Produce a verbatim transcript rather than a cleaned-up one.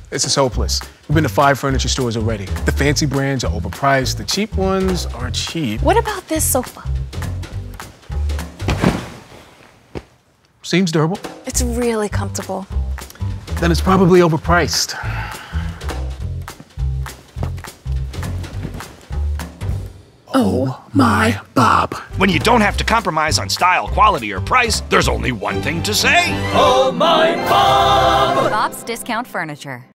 This is hopeless. We've been to five furniture stores already. The fancy brands are overpriced. The cheap ones are cheap. What about this sofa? Seems durable. It's really comfortable. Then it's probably overpriced. Oh my Bob. When you don't have to compromise on style, quality, or price, there's only one thing to say. Oh my Bob! Bob's Discount Furniture.